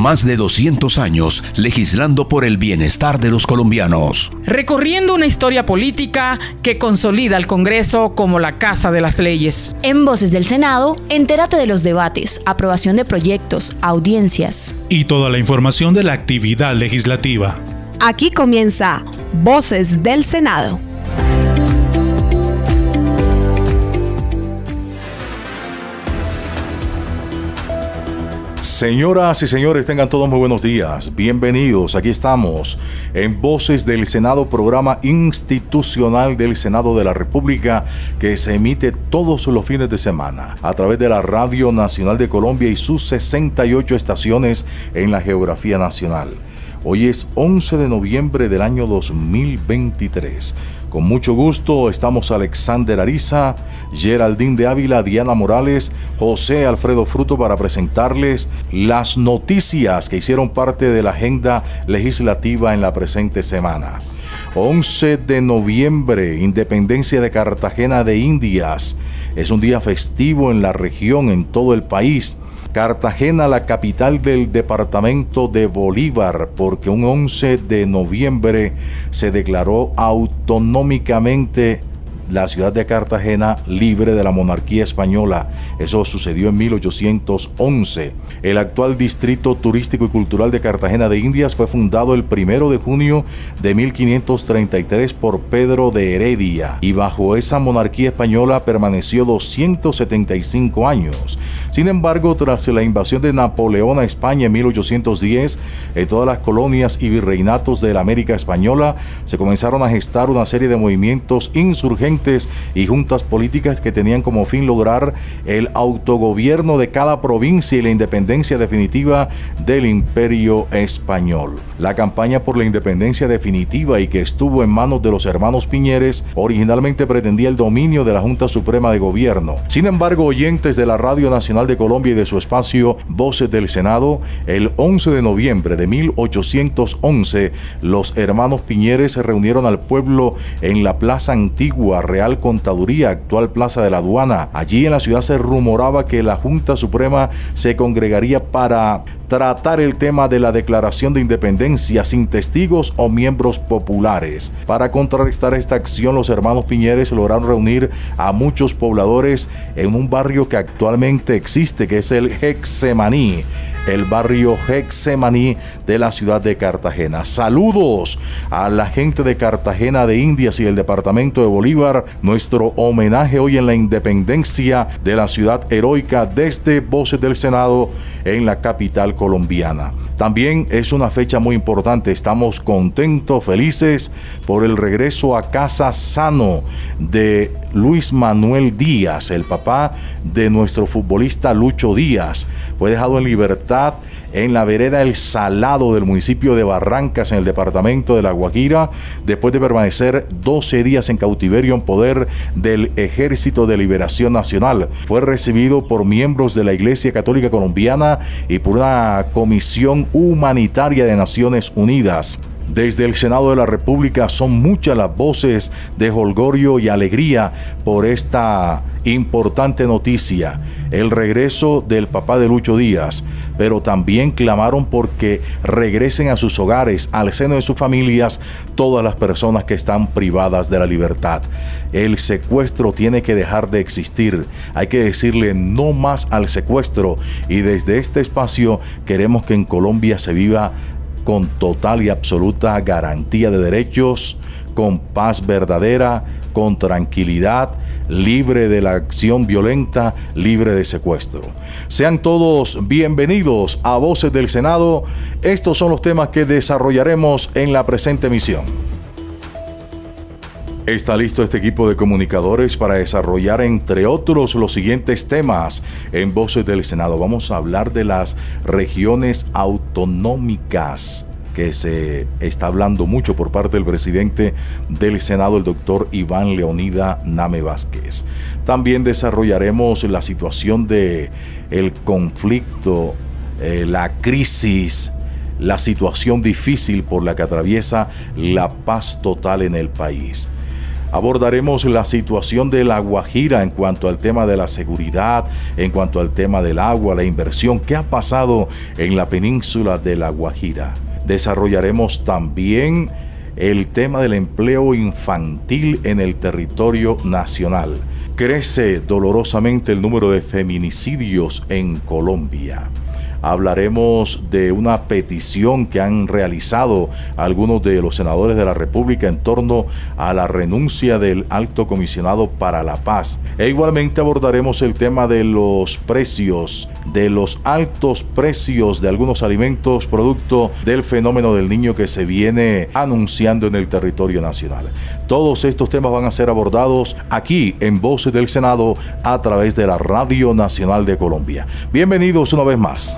Más de 200 años legislando por el bienestar de los colombianos. Recorriendo una historia política que consolida al Congreso como la casa de las leyes. En Voces del Senado, entérate de los debates, aprobación de proyectos, audiencias y toda la información de la actividad legislativa. Aquí comienza Voces del Senado. Señoras y señores, tengan todos muy buenos días. Bienvenidos. Aquí estamos en Voces del Senado, programa institucional del Senado de la República que se emite todos los fines de semana a través de la Radio Nacional de Colombia y sus 68 estaciones en la geografía nacional. Hoy es 11 de noviembre del año 2023. Con mucho gusto estamos Alexander Ariza, Geraldine de Ávila, Diana Morales, José Alfredo Fruto para presentarles las noticias que hicieron parte de la agenda legislativa en la presente semana. 11 de noviembre, Independencia de Cartagena de Indias. Es un día festivo en la región, en todo el país. Cartagena, la capital del departamento de Bolívar, porque un 11 de noviembre se declaró autonómicamente la ciudad de Cartagena libre de la monarquía española. Eso sucedió en 1811. El actual Distrito Turístico y Cultural de Cartagena de Indias fue fundado el 1 de junio de 1533 por Pedro de Heredia y bajo esa monarquía española permaneció 275 años. Sin embargo, tras la invasión de Napoleón a España en 1810, en todas las colonias y virreinatos de la América Española se comenzaron a gestar una serie de movimientos insurgentes y juntas políticas que tenían como fin lograr el autogobierno de cada provincia y la independencia definitiva del Imperio Español. La campaña por la independencia definitiva y que estuvo en manos de los hermanos Piñeres originalmente pretendía el dominio de la Junta Suprema de Gobierno. Sin embargo, oyentes de la Radio Nacional de Colombia y de su espacio Voces del Senado, el 11 de noviembre de 1811, los hermanos Piñeres se reunieron al pueblo en la Plaza Antigua, Real Contaduría, actual Plaza de la Aduana. Allí en la ciudad se rumoraba que la Junta Suprema se congregaría para tratar el tema de la declaración de independencia sin testigos o miembros populares. Para contrarrestar esta acción, los hermanos Piñeres lograron reunir a muchos pobladores en un barrio que actualmente existe, que es el Getsemaní, el barrio Getsemaní de la ciudad de Cartagena. Saludos a la gente de Cartagena de Indias y el departamento de Bolívar. Nuestro homenaje hoy en la independencia de la ciudad heroica desde Voces del Senado en la capital colombiana. También es una fecha muy importante. Estamos contentos, felices por el regreso a casa sano de Luis Manuel Díaz, el papá de nuestro futbolista Lucho Díaz. Fue dejado en libertad en la vereda El Salado del municipio de Barrancas, en el departamento de La Guajira, después de permanecer 12 días en cautiverio en poder del Ejército de Liberación Nacional. Fue recibido por miembros de la Iglesia Católica Colombiana y por una comisión humanitaria de Naciones Unidas. Desde el Senado de la República son muchas las voces de jolgorio y alegría por esta importante noticia, el regreso del papá de Lucho Díaz, pero también clamaron porque regresen a sus hogares, al seno de sus familias, todas las personas que están privadas de la libertad. El secuestro tiene que dejar de existir. Hay que decirle no más al secuestro, y desde este espacio queremos que en Colombia se viva con total y absoluta garantía de derechos, con paz verdadera, con tranquilidad, libre de la acción violenta, libre de secuestro. Sean todos bienvenidos a Voces del Senado. Estos son los temas que desarrollaremos en la presente emisión. Está listo este equipo de comunicadores para desarrollar, entre otros, los siguientes temas en Voces del Senado. Vamos a hablar de las regiones autonómicas, que se está hablando mucho por parte del presidente del Senado, el doctor Iván Leonida Name Vázquez. También desarrollaremos la situación de el conflicto, la crisis, la situación difícil por la que atraviesa la paz total en el país. Abordaremos la situación de La Guajira en cuanto al tema de la seguridad, en cuanto al tema del agua, la inversión, qué ha pasado en la península de La Guajira. Desarrollaremos también el tema del empleo infantil en el territorio nacional. Crece dolorosamente el número de feminicidios en Colombia. Hablaremos de una petición que han realizado algunos de los senadores de la República en torno a la renuncia del Alto Comisionado para la Paz. E igualmente abordaremos el tema de los precios, de los altos precios de algunos alimentos producto del fenómeno del Niño que se viene anunciando en el territorio nacional. Todos estos temas van a ser abordados aquí en Voces del Senado a través de la Radio Nacional de Colombia. Bienvenidos una vez más.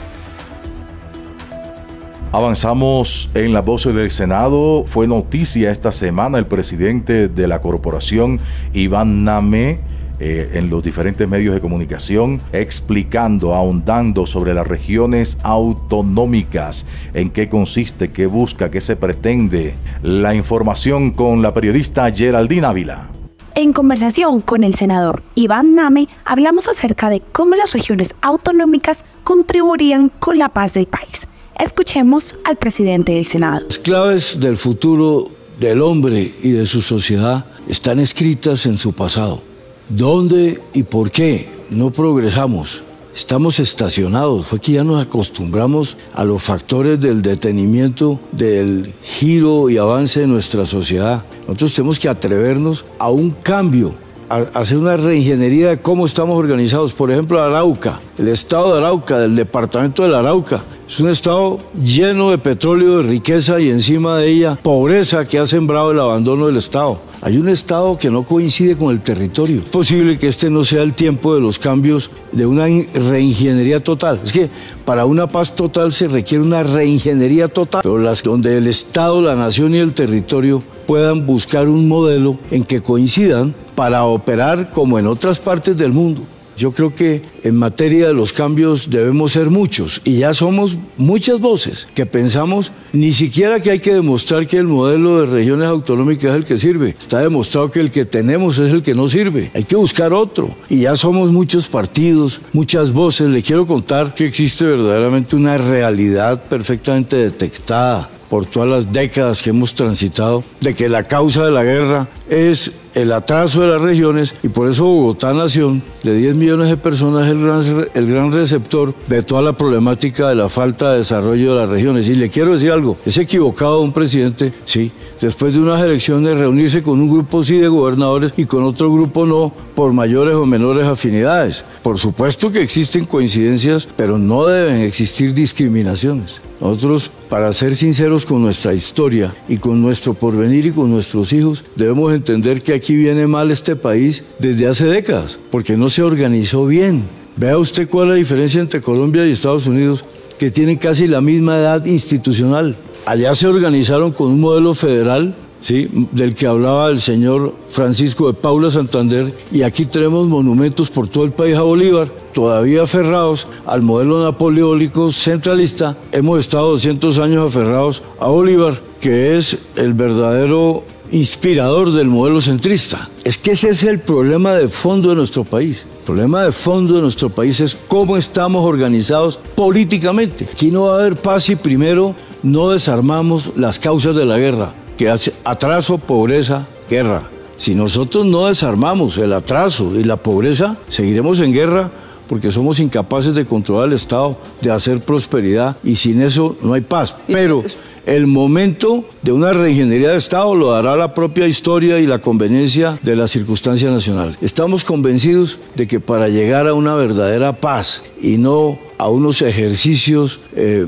Avanzamos en las Voces del Senado. Fue noticia esta semana el presidente de la corporación, Iván Name, en los diferentes medios de comunicación, explicando, ahondando sobre las regiones autonómicas, en qué consiste, qué busca, qué se pretende. La información con la periodista Geraldine Ávila. En conversación con el senador Iván Name, hablamos acerca de cómo las regiones autonómicas contribuirían con la paz del país. Escuchemos al presidente del Senado. Las claves del futuro del hombre y de su sociedad están escritas en su pasado. ¿Dónde y por qué no progresamos? Estamos estacionados. Fue que ya nos acostumbramos a los factores del detenimiento, del giro y avance de nuestra sociedad. Nosotros tenemos que atrevernos a un cambio, a hacer una reingeniería de cómo estamos organizados. Por ejemplo, Arauca, el estado de Arauca, del departamento del Arauca, es un estado lleno de petróleo, de riqueza y encima de ella pobreza que ha sembrado el abandono del estado. Hay un estado que no coincide con el territorio. Es posible que este no sea el tiempo de los cambios, de una reingeniería total. Es que para una paz total se requiere una reingeniería total, pero donde el estado, la nación y el territorio puedan buscar un modelo en que coincidan para operar como en otras partes del mundo. Yo creo que en materia de los cambios debemos ser muchos y ya somos muchas voces que pensamos ni siquiera que hay que demostrar que el modelo de regiones autonómicas es el que sirve. Está demostrado que el que tenemos es el que no sirve. Hay que buscar otro y ya somos muchos partidos, muchas voces. Le quiero contar que existe verdaderamente una realidad perfectamente detectada por todas las décadas que hemos transitado, de que la causa de la guerra es el atraso de las regiones y por eso Bogotá Nación, de 10 millones de personas, es el gran receptor de toda la problemática de la falta de desarrollo de las regiones. Y le quiero decir algo, es equivocado un presidente, sí, después de unas elecciones reunirse con un grupo sí de gobernadores y con otro grupo no, por mayores o menores afinidades. Por supuesto que existen coincidencias, pero no deben existir discriminaciones. Nosotros, para ser sinceros con nuestra historia y con nuestro porvenir y con nuestros hijos, debemos entender que aquí viene mal este país desde hace décadas, porque no se organizó bien. Vea usted cuál es la diferencia entre Colombia y Estados Unidos, que tienen casi la misma edad institucional. Allá se organizaron con un modelo federal, ¿sí?, del que hablaba el señor Francisco de Paula Santander, y aquí tenemos monumentos por todo el país a Bolívar, todavía aferrados al modelo napoleónico centralista. Hemos estado 200 años aferrados a Bolívar, que es el verdadero inspirador del modelo centrista. Es que ese es el problema de fondo de nuestro país. El problema de fondo de nuestro país es cómo estamos organizados políticamente. Aquí no va a haber paz si primero no desarmamos las causas de la guerra, que hace atraso, pobreza, guerra. Si nosotros no desarmamos el atraso y la pobreza, seguiremos en guerra porque somos incapaces de controlar el Estado, de hacer prosperidad, y sin eso no hay paz. Pero el momento de una reingeniería de Estado lo dará la propia historia y la conveniencia de la circunstancia nacional. Estamos convencidos de que para llegar a una verdadera paz y no a unos ejercicios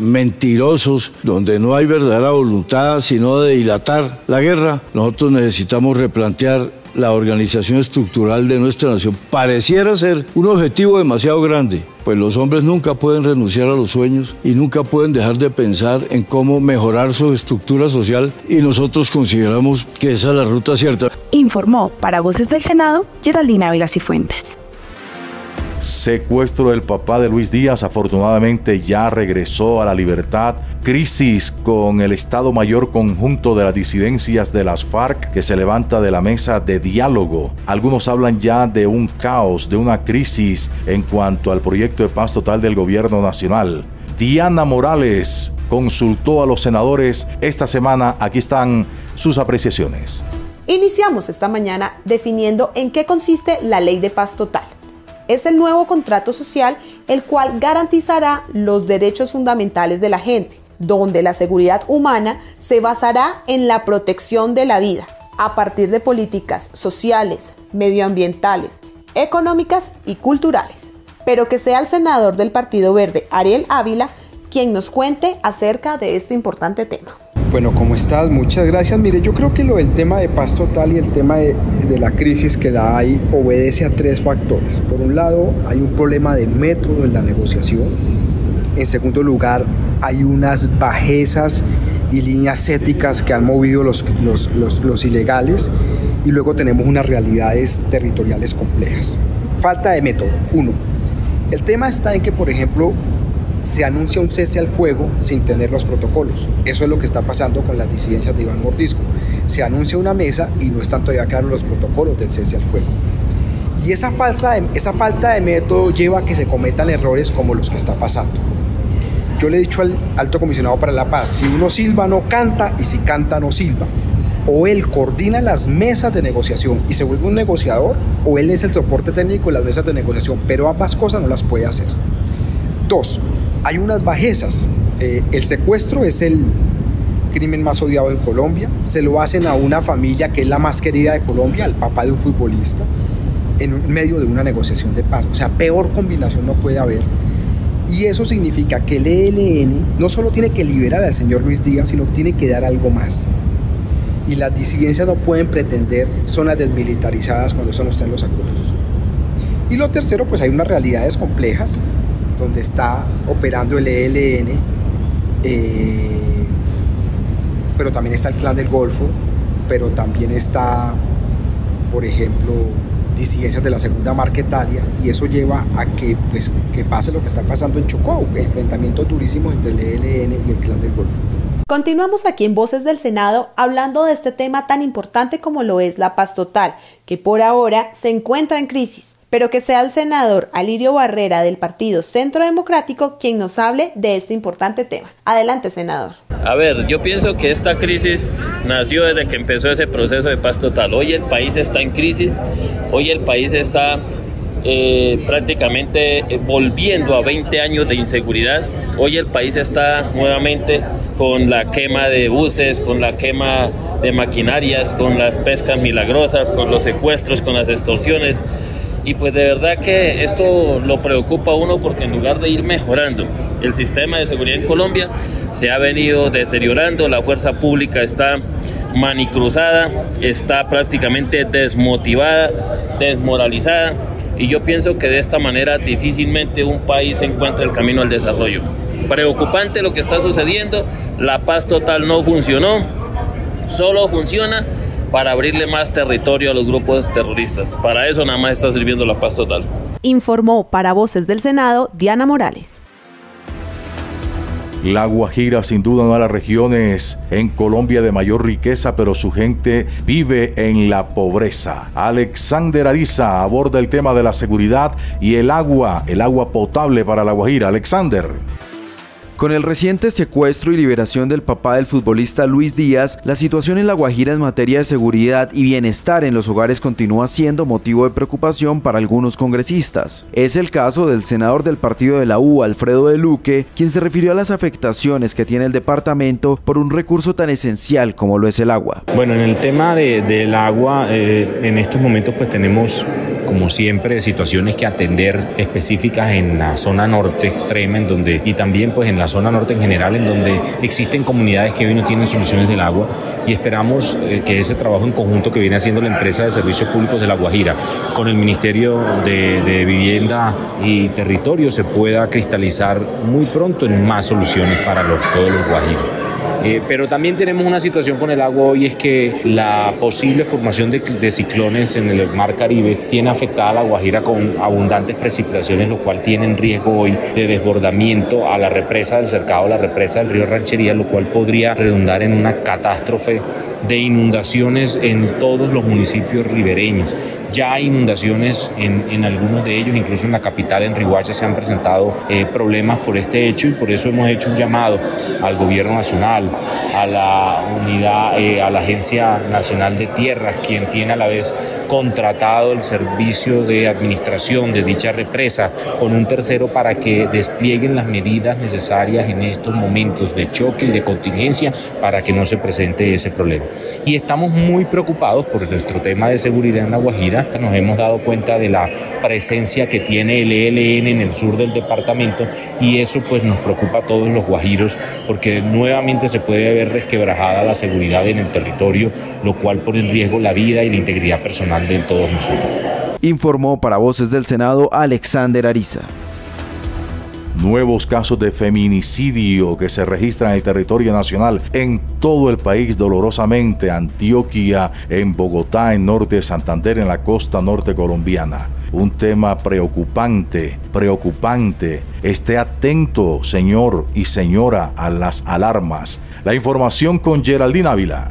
mentirosos donde no hay verdadera voluntad sino de dilatar la guerra, nosotros necesitamos replantear la organización estructural de nuestra nación. Pareciera ser un objetivo demasiado grande, pues los hombres nunca pueden renunciar a los sueños y nunca pueden dejar de pensar en cómo mejorar su estructura social, y nosotros consideramos que esa es la ruta cierta. Informó para Voces del Senado Geraldine Ávila Cifuentes. Secuestro del papá de Luis Díaz, afortunadamente ya regresó a la libertad. Crisis con el Estado Mayor Conjunto de las Disidencias de las FARC que se levanta de la mesa de diálogo. Algunos hablan ya de un caos, de una crisis en cuanto al proyecto de paz total del gobierno nacional. Diana Morales consultó a los senadores esta semana. Aquí están sus apreciaciones. Iniciamos esta mañana definiendo en qué consiste la Ley de Paz Total. Es el nuevo contrato social el cual garantizará los derechos fundamentales de la gente, donde la seguridad humana se basará en la protección de la vida, a partir de políticas sociales, medioambientales, económicas y culturales. Pero que sea el senador del Partido Verde, Ariel Ávila, quien nos cuente acerca de este importante tema. Bueno, ¿cómo estás? Muchas gracias. Mire, yo creo que lo del tema de paz total y el tema de la crisis que la hay obedece a tres factores. Por un lado, hay un problema de método en la negociación. En segundo lugar, hay unas bajezas y líneas éticas que han movido los ilegales. Y luego tenemos unas realidades territoriales complejas. Falta de método, uno. El tema está en que, por ejemplo, se anuncia un cese al fuego sin tener los protocolos. Eso es lo que está pasando con las disidencias de Iván Mordisco. Se anuncia una mesa y no están todavía claros los protocolos del cese al fuego. Y esa falta de método lleva a que se cometan errores como los que está pasando. Yo le he dicho al Alto Comisionado para la Paz, si uno silba no canta y si canta no silba. O él coordina las mesas de negociación y se vuelve un negociador, o él es el soporte técnico de las mesas de negociación, pero ambas cosas no las puede hacer. Dos, hay unas bajezas. El secuestro es el crimen más odiado en Colombia. Se lo hacen a una familia que es la más querida de Colombia, al papá de un futbolista, en medio de una negociación de paz. O sea, peor combinación no puede haber. Y eso significa que el ELN no solo tiene que liberar al señor Luis Díaz, sino que tiene que dar algo más. Y las disidencias no pueden pretender zonas desmilitarizadas cuando eso no está en los acuerdos. Y lo tercero, pues hay unas realidades complejas donde está operando el ELN, pero también está el Clan del Golfo, pero también está, por ejemplo, disidencias de la Segunda Marquetalia, y eso lleva a que pase lo que está pasando en Chocó, enfrentamientos durísimos entre el ELN y el Clan del Golfo. Continuamos aquí en Voces del Senado hablando de este tema tan importante como lo es la paz total, que por ahora se encuentra en crisis, pero que sea el senador Alirio Barrera del Partido Centro Democrático quien nos hable de este importante tema. Adelante, senador. A ver, yo pienso que esta crisis nació desde que empezó ese proceso de paz total. Hoy el país está en crisis, hoy el país está prácticamente volviendo a 20 años de inseguridad. Hoy el país está nuevamente con la quema de buses, con la quema de maquinarias, con las pescas milagrosas, con los secuestros, con las extorsiones. Y pues de verdad que esto lo preocupa a uno, porque en lugar de ir mejorando el sistema de seguridad en Colombia, se ha venido deteriorando. La fuerza pública está manicruzada, está prácticamente desmotivada, desmoralizada. Y yo pienso que de esta manera difícilmente un país encuentra el camino al desarrollo. Preocupante lo que está sucediendo. La paz total no funcionó, solo funciona para abrirle más territorio a los grupos terroristas. Para eso nada más está sirviendo la paz total. Informó para Voces del Senado Diana Morales. La Guajira, sin duda, una de las regiones en Colombia de mayor riqueza, pero su gente vive en la pobreza. Alexander Ariza aborda el tema de la seguridad y el agua potable para La Guajira. Alexander. Con el reciente secuestro y liberación del papá del futbolista Luis Díaz, la situación en La Guajira en materia de seguridad y bienestar en los hogares continúa siendo motivo de preocupación para algunos congresistas. Es el caso del senador del partido de la U, Alfredo de Luque, quien se refirió a las afectaciones que tiene el departamento por un recurso tan esencial como lo es el agua. Bueno, en el tema del agua, en estos momentos pues tenemos, como siempre, situaciones que atender específicas en la zona norte extrema, y también pues en la zona norte en general, en donde existen comunidades que hoy no tienen soluciones del agua, y esperamos que ese trabajo en conjunto que viene haciendo la empresa de servicios públicos de La Guajira con el Ministerio de Vivienda y Territorio se pueda cristalizar muy pronto en más soluciones para todos los guajiros. Pero también tenemos una situación con el agua hoy, es que la posible formación de ciclones en el mar Caribe tiene afectada a La Guajira con abundantes precipitaciones, lo cual tiene en riesgo hoy de desbordamiento a la represa del Cercado, la represa del río Ranchería, lo cual podría redundar en una catástrofe de inundaciones en todos los municipios ribereños. Ya hay inundaciones en algunos de ellos, incluso en la capital, en Riohacha, se han presentado problemas por este hecho, y por eso hemos hecho un llamado al gobierno nacional, a la unidad, a la Agencia Nacional de Tierras, quien tiene a la vez contratado el servicio de administración de dicha represa con un tercero para que desplieguen las medidas necesarias en estos momentos de choque y de contingencia para que no se presente ese problema. Y estamos muy preocupados por nuestro tema de seguridad en La Guajira. Nos hemos dado cuenta de la presencia que tiene el ELN en el sur del departamento, y eso pues nos preocupa a todos los guajiros, porque nuevamente se puede ver resquebrajada la seguridad en el territorio, lo cual pone en riesgo la vida y la integridad personal de todos nosotros. Informó para Voces del Senado Alexander Ariza. Nuevos casos de feminicidio que se registran en el territorio nacional en todo el país, dolorosamente. Antioquia, en Bogotá, en norte de Santander, en la costa norte colombiana. Un tema preocupante, preocupante. Esté atento, señor y señora, a las alarmas. La información con Geraldine Ávila.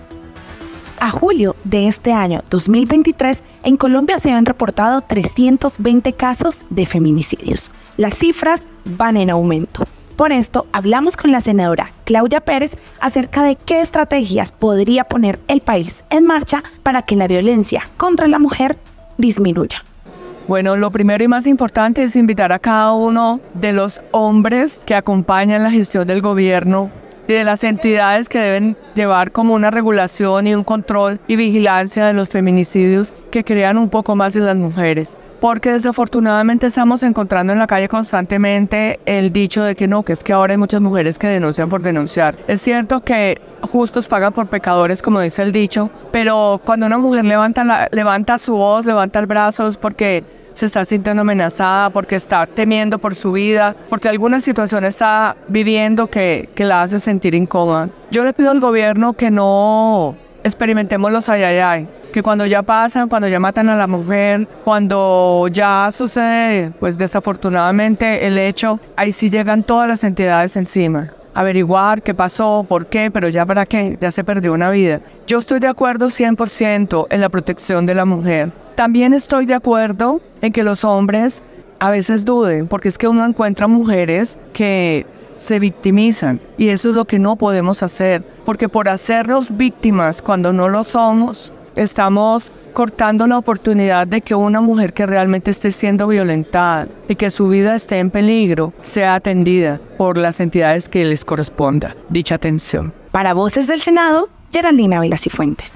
A julio de este año 2023, en Colombia se han reportado 320 casos de feminicidios. Las cifras van en aumento. Por esto, hablamos con la senadora Claudia Pérez acerca de qué estrategias podría poner el país en marcha para que la violencia contra la mujer disminuya. Bueno, lo primero y más importante es invitar a cada uno de los hombres que acompañan la gestión del gobierno y de las entidades que deben llevar como una regulación y un control y vigilancia de los feminicidios, que crean un poco más en las mujeres. Porque desafortunadamente estamos encontrando en la calle constantemente el dicho de que no, que es que ahora hay muchas mujeres que denuncian por denunciar. Es cierto que justos pagan por pecadores, como dice el dicho, pero cuando una mujer levanta su voz, levanta el brazo, es porque se está sintiendo amenazada, porque está temiendo por su vida, porque alguna situación está viviendo que la hace sentir incómoda. Yo le pido al gobierno que no experimentemos los ay, que cuando ya pasan, cuando ya matan a la mujer, cuando ya sucede, pues desafortunadamente el hecho, ahí sí llegan todas las entidades encima. Averiguar qué pasó, por qué, pero ya para qué, ya se perdió una vida. Yo estoy de acuerdo 100% en la protección de la mujer. También estoy de acuerdo en que los hombres a veces duden, porque es que uno encuentra mujeres que se victimizan, y eso es lo que no podemos hacer, porque por hacernos víctimas cuando no lo somos, estamos cortando la oportunidad de que una mujer que realmente esté siendo violentada y que su vida esté en peligro sea atendida por las entidades que les corresponda dicha atención. Para Voces del Senado, Geraldine Ávila Cifuentes.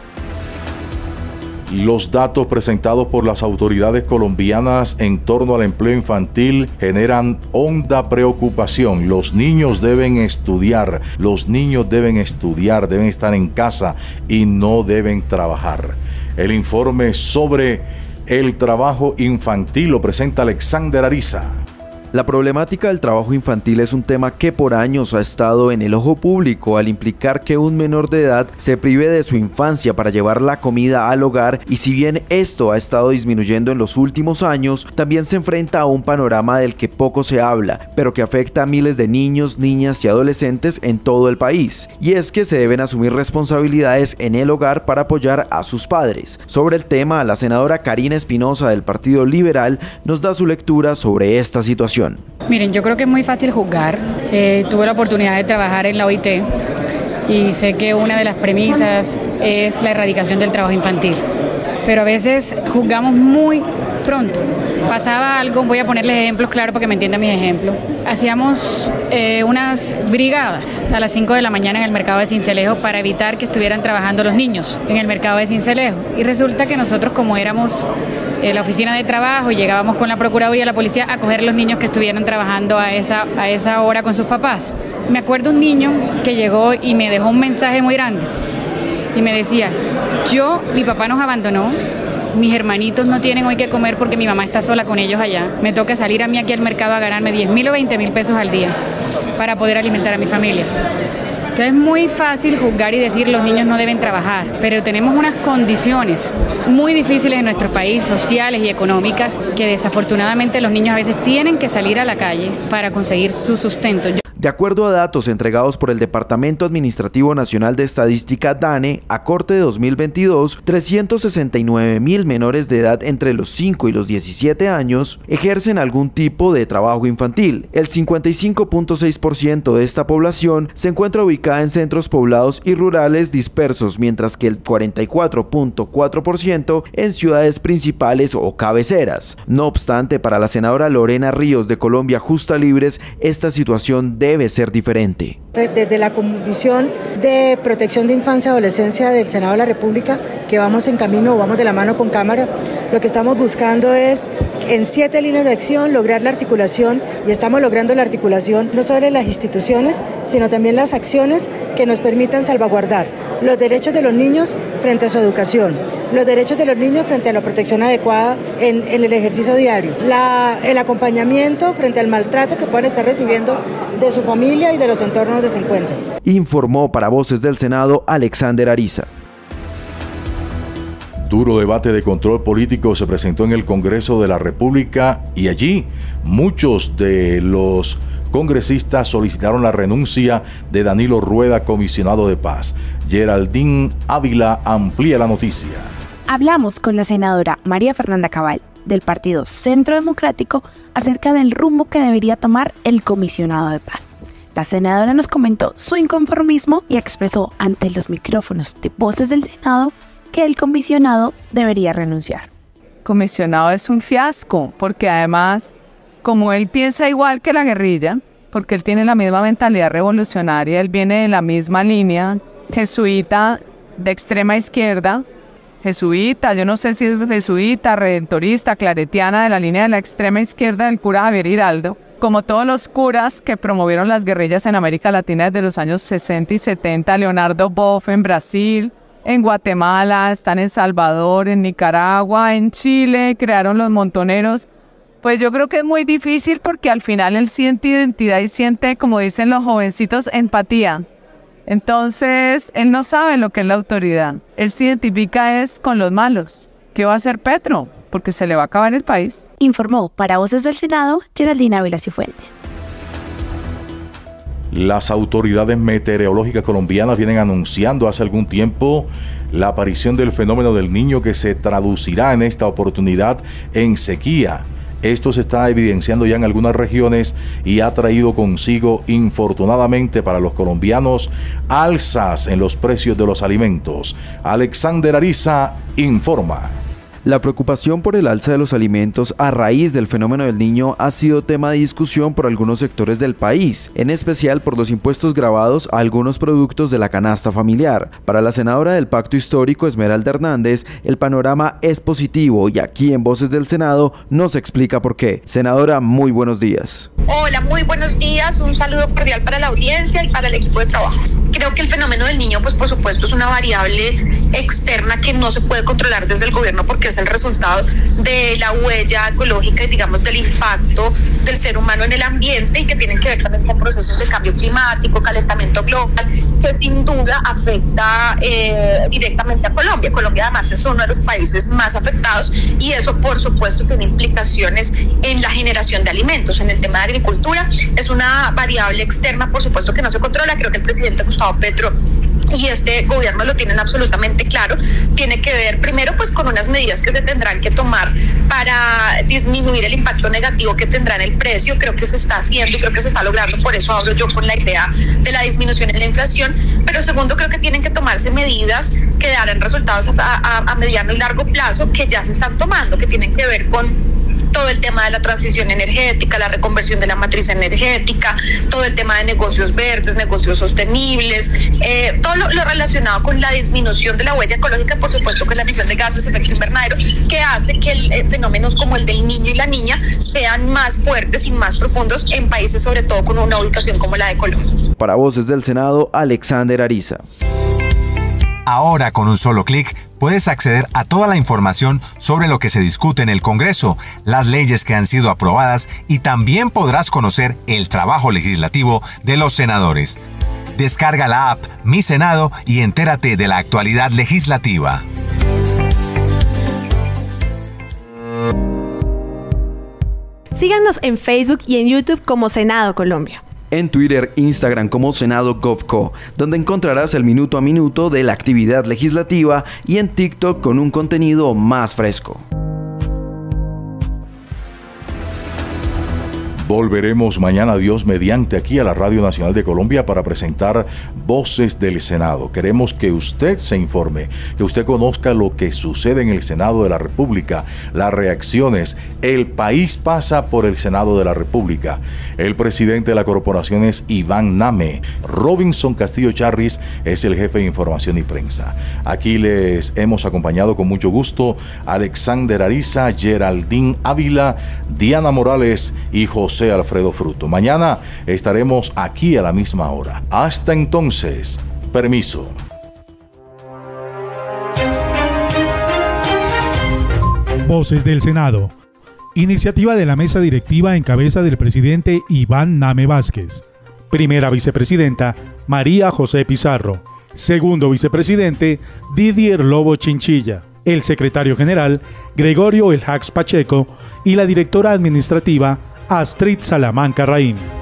Los datos presentados por las autoridades colombianas en torno al empleo infantil generan honda preocupación. Los niños deben estudiar, deben estar en casa y no deben trabajar. El informe sobre el trabajo infantil lo presenta Alexander Ariza. La problemática del trabajo infantil es un tema que por años ha estado en el ojo público al implicar que un menor de edad se prive de su infancia para llevar la comida al hogar, y si bien esto ha estado disminuyendo en los últimos años, también se enfrenta a un panorama del que poco se habla, pero que afecta a miles de niños, niñas y adolescentes en todo el país, y es que se deben asumir responsabilidades en el hogar para apoyar a sus padres. Sobre el tema, la senadora Karina Espinosa del Partido Liberal nos da su lectura sobre esta situación. Miren, yo creo que es muy fácil juzgar. Tuve la oportunidad de trabajar en la OIT y sé que una de las premisas es la erradicación del trabajo infantil. Pero a veces juzgamos muy pronto. Pasaba algo, voy a ponerles ejemplos claros para que me entiendan mis ejemplos. Hacíamos unas brigadas a las 5 de la mañana en el mercado de Sincelejo para evitar que estuvieran trabajando los niños en el mercado de Sincelejo. Y resulta que nosotros, como éramos la oficina de trabajo, llegábamos con la Procuraduría y la policía a coger a los niños que estuvieran trabajando a esa hora con sus papás. Me acuerdo un niño que llegó y me dejó un mensaje muy grande y me decía: mi papá nos abandonó, mis hermanitos no tienen hoy que comer porque mi mamá está sola con ellos allá, me toca salir a mí aquí al mercado a ganarme 10.000 o 20.000 pesos al día para poder alimentar a mi familia. Entonces es muy fácil juzgar y decir los niños no deben trabajar, pero tenemos unas condiciones muy difíciles en nuestro país, sociales y económicas, que desafortunadamente los niños a veces tienen que salir a la calle para conseguir su sustento. De acuerdo a datos entregados por el Departamento Administrativo Nacional de Estadística DANE, a corte de 2022, 369.000 menores de edad entre los 5 y los 17 años ejercen algún tipo de trabajo infantil. El 55.6% de esta población se encuentra ubicada en centros poblados y rurales dispersos, mientras que el 44.4% en ciudades principales o cabeceras. No obstante, para la senadora Lorena Ríos de Colombia Justa Libres, esta situación debe ser diferente. Desde la Comisión de Protección de Infancia y Adolescencia del Senado de la República, que vamos en camino, vamos de la mano con Cámara, lo que estamos buscando es, en 7 líneas de acción, lograr la articulación, y estamos logrando la articulación no solo en las instituciones, sino también las acciones que nos permitan salvaguardar los derechos de los niños frente a su educación, los derechos de los niños frente a la protección adecuada en el ejercicio diario, el acompañamiento frente al maltrato que puedan estar recibiendo de su familia y de los entornos de ese encuentro. Informó para Voces del Senado Alexander Ariza. Duro debate de control político se presentó en el Congreso de la República y allí muchos de los congresistas solicitaron la renuncia de Danilo Rueda, comisionado de paz. Geraldine Ávila amplía la noticia. Hablamos con la senadora María Fernanda Cabal, del Partido Centro Democrático, acerca del rumbo que debería tomar el comisionado de paz. La senadora nos comentó su inconformismo y expresó ante los micrófonos de Voces del Senado que el comisionado debería renunciar. El comisionado es un fiasco, porque además, como él piensa igual que la guerrilla, porque él tiene la misma mentalidad revolucionaria, él viene de la misma línea jesuita de extrema izquierda, jesuita, yo no sé si es jesuita, redentorista, claretiana, de la línea de la extrema izquierda del cura Javier Hiraldo, como todos los curas que promovieron las guerrillas en América Latina desde los años 60 y 70, Leonardo Boff en Brasil, en Guatemala, están en Salvador, en Nicaragua, en Chile, crearon los montoneros. Pues yo creo que es muy difícil porque al final él siente identidad y siente, como dicen los jovencitos, empatía. Entonces, él no sabe lo que es la autoridad. Él se identifica es con los malos. ¿Qué va a hacer Petro? Porque se le va a acabar el país. Informó para Voces del Senado, Geraldine Ávila Cifuentes. Las autoridades meteorológicas colombianas vienen anunciando hace algún tiempo la aparición del fenómeno del Niño, que se traducirá en esta oportunidad en sequía. Esto se está evidenciando ya en algunas regiones y ha traído consigo, infortunadamente para los colombianos, alzas en los precios de los alimentos. Alexander Ariza informa. La preocupación por el alza de los alimentos a raíz del fenómeno del Niño ha sido tema de discusión por algunos sectores del país, en especial por los impuestos gravados a algunos productos de la canasta familiar. Para la senadora del Pacto Histórico, Esmeralda Hernández, el panorama es positivo y aquí en Voces del Senado nos explica por qué. Senadora, muy buenos días. Hola, muy buenos días, un saludo cordial para la audiencia y para el equipo de trabajo. Creo que el fenómeno del Niño, pues por supuesto, es una variable externa que no se puede controlar desde el gobierno porque es el resultado de la huella ecológica y, digamos, del impacto del ser humano en el ambiente y que tienen que ver también con procesos de cambio climático, calentamiento global, que sin duda afecta directamente a Colombia. Colombia además es uno de los países más afectados y eso por supuesto tiene implicaciones en la generación de alimentos. En el tema de agricultura es una variable externa, por supuesto, que no se controla. Creo que el presidente Gustavo Petro y este gobierno lo tienen absolutamente claro. Tiene que ver primero pues con unas medidas que se tendrán que tomar para disminuir el impacto negativo que tendrá en el precio. Creo que se está haciendo y creo que se está logrando, por eso hablo yo con la idea de la disminución en la inflación. Pero segundo, creo que tienen que tomarse medidas que darán resultados a mediano y largo plazo, que ya se están tomando, que tienen que ver con todo el tema de la transición energética, la reconversión de la matriz energética, todo el tema de negocios verdes, negocios sostenibles, todo lo relacionado con la disminución de la huella ecológica, por supuesto con la emisión de gases de efecto invernadero, que hace que fenómenos como el del niño y la niña sean más fuertes y más profundos en países, sobre todo con una ubicación como la de Colombia. Para Voces del Senado, Alexander Ariza. Ahora, con un solo clic, puedes acceder a toda la información sobre lo que se discute en el Congreso, las leyes que han sido aprobadas y también podrás conocer el trabajo legislativo de los senadores. Descarga la app Mi Senado y entérate de la actualidad legislativa. Síganos en Facebook y en YouTube como Senado Colombia. En Twitter, Instagram como Senado GovCo, donde encontrarás el minuto a minuto de la actividad legislativa, y en TikTok con un contenido más fresco. Volveremos mañana, Dios mediante, aquí a la Radio Nacional de Colombia para presentar Voces del Senado. Queremos que usted se informe, que usted conozca lo que sucede en el Senado de la República, las reacciones. El país pasa por el Senado de la República. El presidente de la corporación es Iván Name. Robinson Castillo Charris es el jefe de información y prensa. Aquí les hemos acompañado con mucho gusto Alexander Ariza, Geraldine Ávila, Diana Morales y José Alfredo Fruto. Mañana estaremos aquí a la misma hora. Hasta entonces, permiso. Voces del Senado. Iniciativa de la mesa directiva en cabeza del presidente Iván Name Vázquez. Primera vicepresidenta, María José Pizarro. Segundo vicepresidente, Didier Lobo Chinchilla. El secretario general, Gregorio El Hax Pacheco, y la directora administrativa, Astrid Salamanca Raín.